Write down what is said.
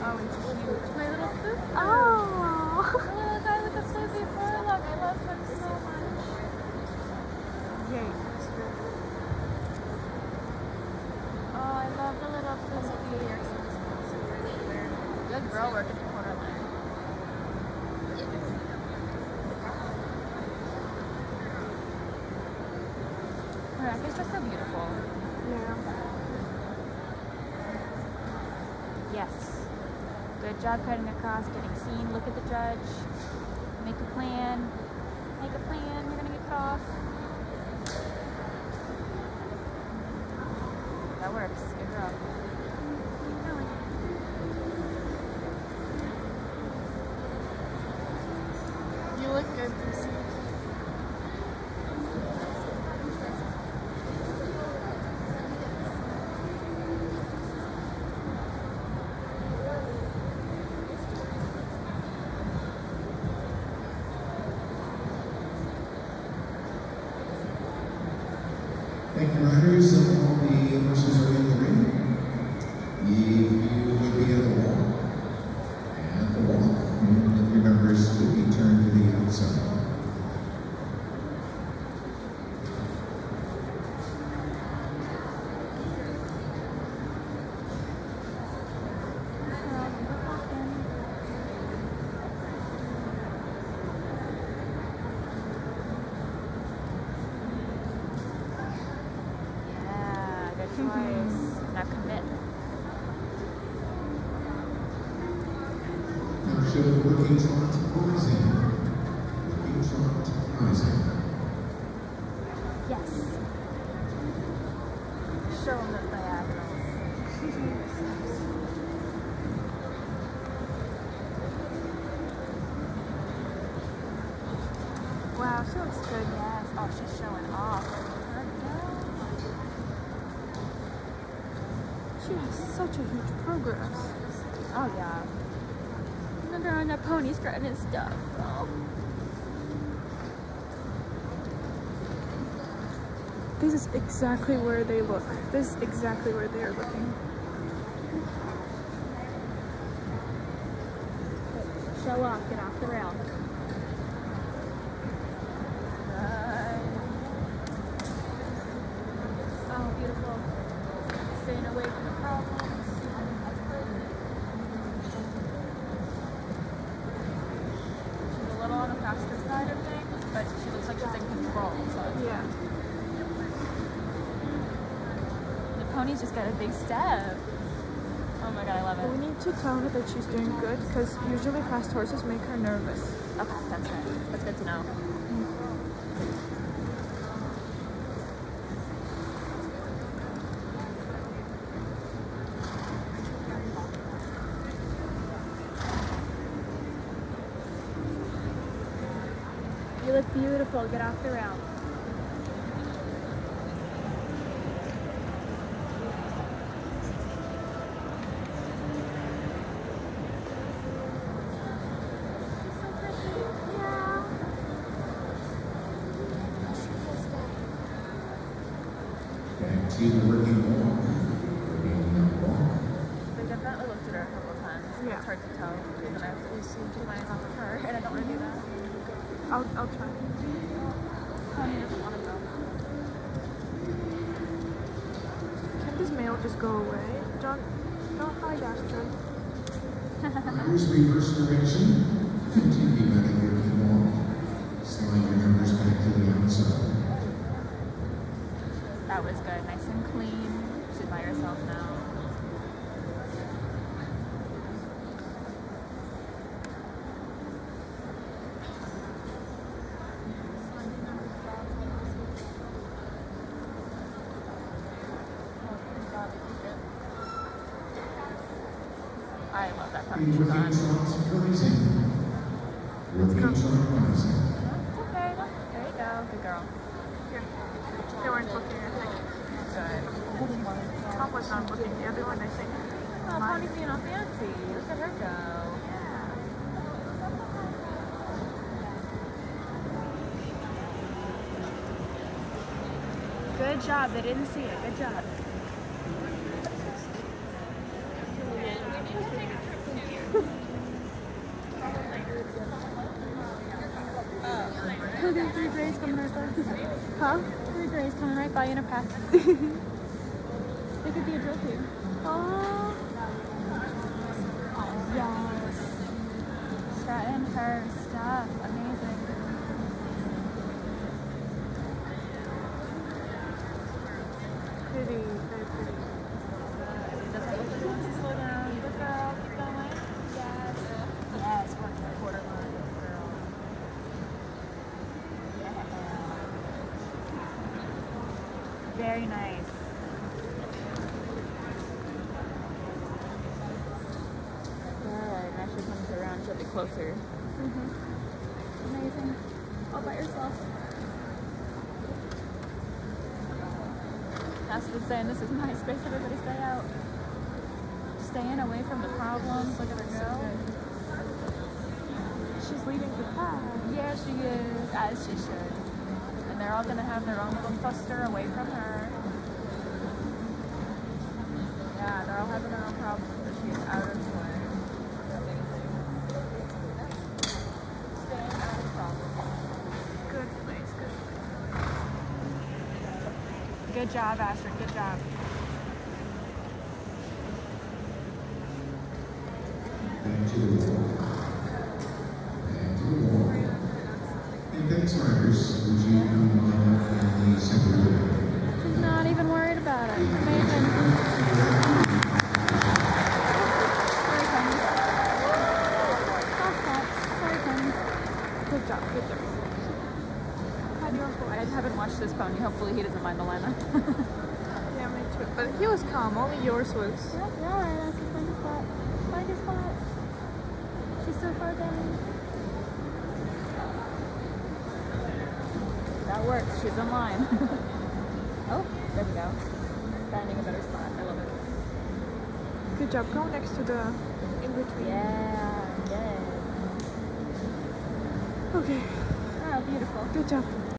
Oh, it's cute. It's my little sister. Oh. The little guy with the fuzzy forelock. I love him so much. Yay. Oh, I love the little fuzzy. Good girl working the corner line. Her is just so beautiful. Yeah. Yes. Good job cutting across, getting seen. Look at the judge. Make a plan. Make a plan. You're gonna get cut off. That works. Good girl. Keep going. You look good, Lucy. Thank you, riders. All the horses are in the ring. If you would be at the walk, and the walk, and your members would be turned to the outside. Now commit. Now show the working trot rising. Working trot rising. Yes. Show them the diagonals. Wow, she looks good. Yes. Oh, she's showing off. Her down. She's such a huge progress. Oh yeah. And they're on that pony strutting and stuff. Oh. This is exactly where they look. This is exactly where they are looking. Show off. Get off the rail. Oh, beautiful. Staying away from the problems. She's a little on the faster side of things, but she looks like she's in control. So Yeah. the pony's just got a big step. Oh my god, I love it. We need to tell her that she's doing good because usually fast horses make her nervous. Okay, that's good. That's good to know. You look beautiful. Get off the rail. Back to the working walk. Working walk. They definitely looked at her a couple of times. Yeah. It's hard to tell because then I have to keep my eyes off of her, and I don't want to do that. I'll try. Pony doesn't want to go. Can this male just go away? Don't hide, Astrid. Riders reverse direction. Continue at a working walk. Slide your members back to the outside. That was good. Nice and clean. She's by herself now. I love that part. Working trot rising. Working trot rising. Okay, there you go. Good girl. Here. They weren't looking, I think. Good. Tom was not looking. The other one, I think. Oh, Pony's being all fancy. Look at her go. Good job. They didn't see it. Good job. Look at 3 grays coming right by. Huh? 3 grays coming right by in a pack. They could be a drill too. Oh. Yes. Stratton her stuff. Amazing. Pretty, very pretty. Slow down. Good girl. Keep going. Yes. Yes. Work the quarter line. Good girl. Yeah. Very nice. Good. Now she comes around. She'll be closer. Amazing. All by yourself. Astrid saying this is my space. Everybody stay out. Staying away from the problems. Look at her go. She's leading the pack. Yeah, she is, as she should. And they're all gonna have their own little cluster away from her. Yeah, they're all having their own problems, but she's out of the way. Staying out of problems. Good place, good place. Good job, Astrid. Good job. Back to the wall. Back to the wall. And thanks, riders. Would you come on up in the center of the room? She's not even worried about it. Amazing. Sorry, comes. Sorry, comes. Good job, good job. I haven't watched this pony. Hopefully he doesn't mind the lineup. Yeah, me too. But he was calm, only yours was. Yeah, you're alright. I can find a spot. Find a spot. She's so far down. That works. She's in line. Oh, there we go. Finding a better spot. I love it. Good job. Go next to the in between. Yeah. Okay. Oh, beautiful. Good job.